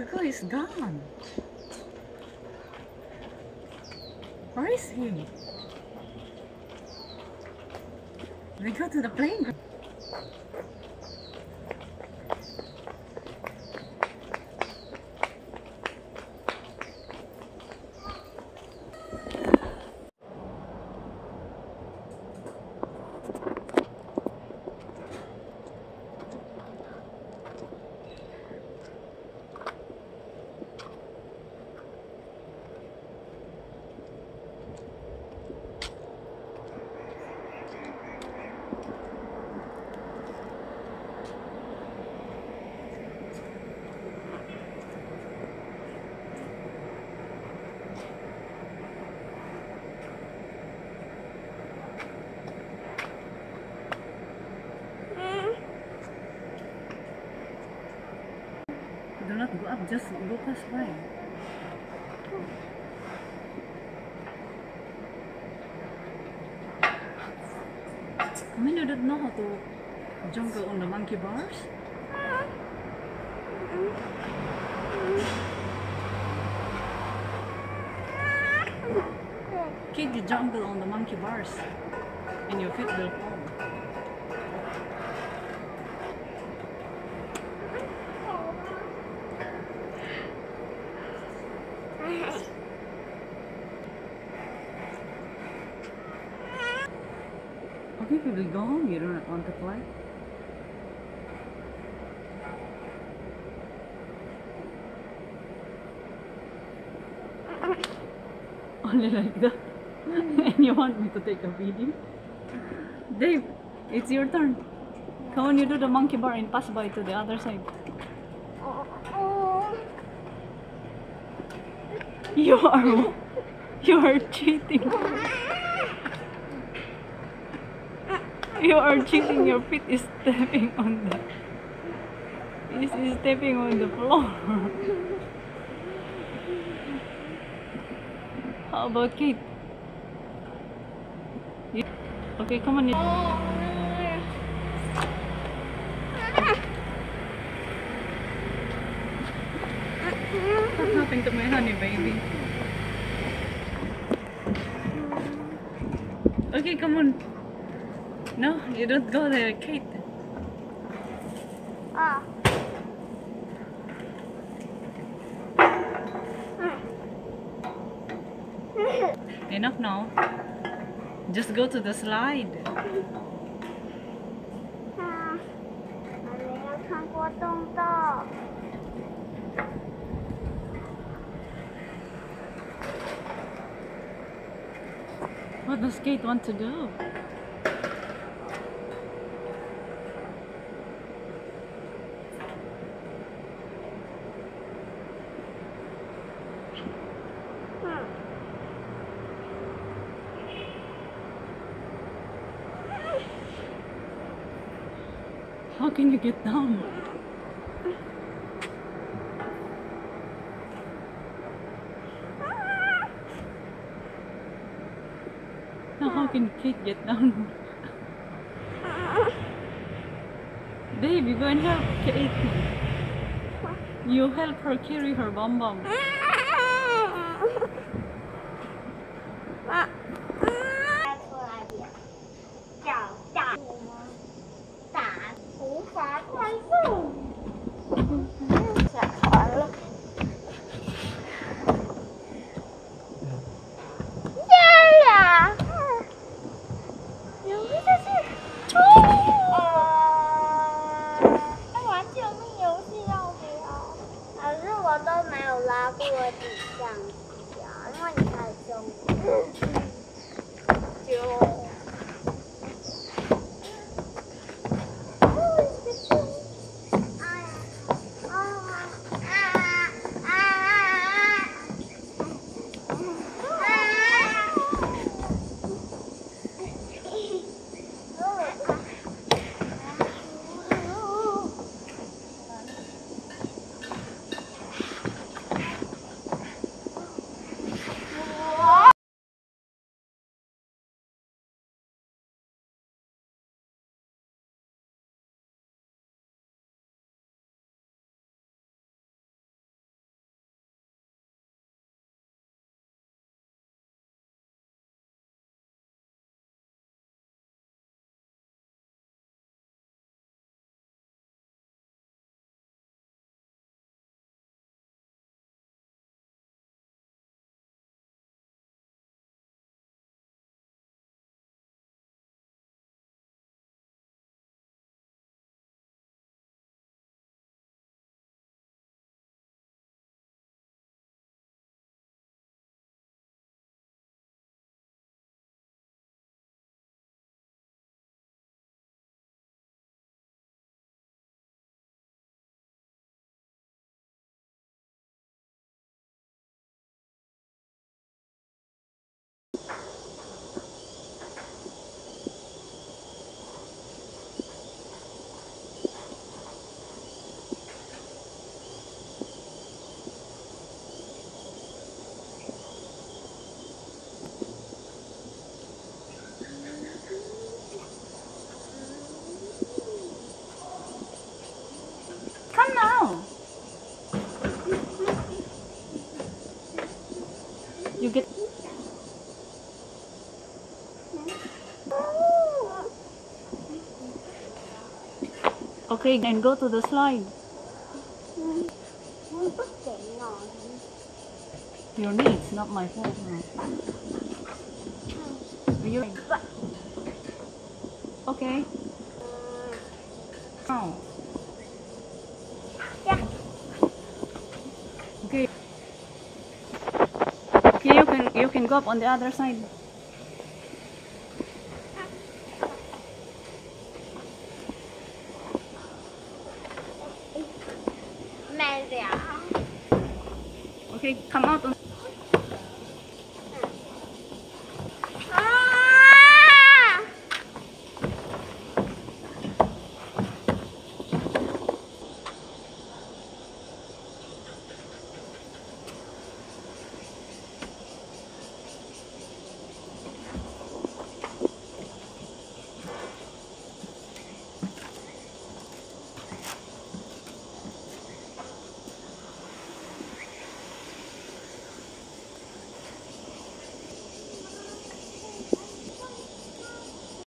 Kuko is gone. Where is he? We go to the playground. Do not go up, just go pass by. I mean, you don't know how to jump on the monkey bars? Kid, you jump on the monkey bars and your feet will fall. Okay, we will go home. You don't want to play? Only like that? And you want me to take a video? Dave, it's your turn. Come on, you do the monkey bar and pass by to the other side. You are cheating. You are cheating. Your feet is stepping on the floor. How about Kate? Okay, come on. What happened to my honey baby? Okay, come on. No, you don't go there, Kate. Enough now. Just go to the slide. What does Kate want to do? How can you get down? Now how can Kate get down? Babe, you go and help Kate. You help her carry her bum bum. get. Okay, and go to the slide. Your needs, not my fault. You. Okay. Oh. Yeah. Okay. Okay, you can go up on the other side. Mẹ. Okay, come out on